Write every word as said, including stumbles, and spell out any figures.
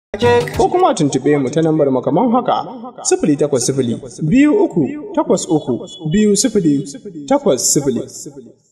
ko kuma tuntuɓe mu ta lambar makaman haka sifili takwas sifili biyu uku takwas uku biyu sifili takwas sifili.